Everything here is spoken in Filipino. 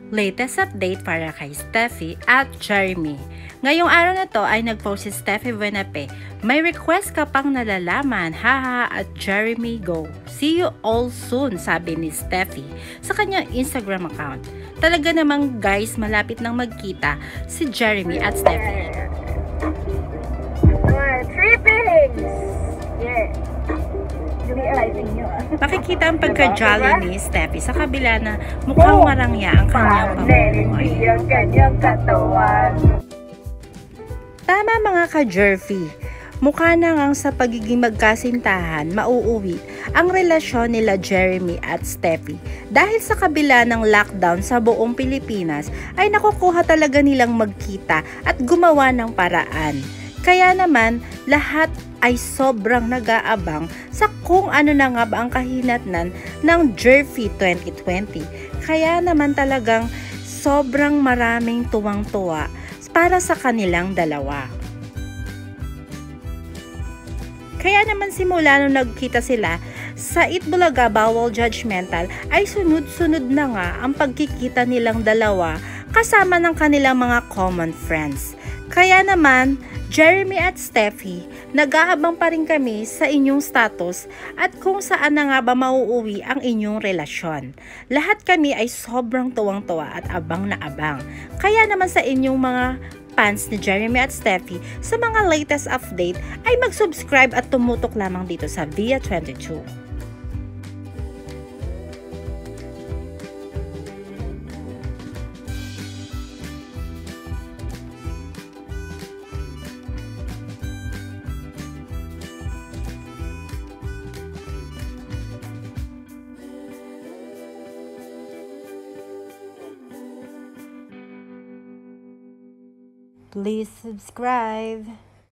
Latest update para kay Steffi at Jeremy. Ngayong araw na to ay nag-post si Steffi Buenape. May request ka pang nalalaman, haha, at Jeremy go. See you all soon, sabi ni Steffi sa kanyang Instagram account. Talaga namang guys, malapit nang magkita si Jeremy at Steffi. Tripping! Yeah. Makikita ang pagka-jolly ni Steffi sa kabila na mukhang marangya ang kanyang pamumuhay. Tama mga ka-Jerfy, mukha na ngang sa pagiging magkasintahan mauuwi ang relasyon nila Jeremy at Steffi. Dahil sa kabila ng lockdown sa buong Pilipinas ay nakukuha talaga nilang magkita at gumawa ng paraan. Kaya naman lahat ay sobrang nag-aabang sa kung ano na nga ba ang kahinatnan ng Jerfy 2020. Kaya naman talagang sobrang maraming tuwang-tuwa para sa kanilang dalawa. Kaya naman simula nung nagkita sila sa Itbulaga Bawal Judgmental ay sunod-sunod na nga ang pagkikita nilang dalawa kasama ng kanilang mga common friends. Kaya naman, Jeremy at Steffi, nag-aabang pa rin kami sa inyong status at kung saan na nga ba mauuwi ang inyong relasyon. Lahat kami ay sobrang tuwang-tuwa at abang na abang. Kaya naman sa inyong mga fans ni Jeremy at Steffi, sa mga latest update ay mag-subscribe at tumutok lamang dito sa Via22. Please subscribe.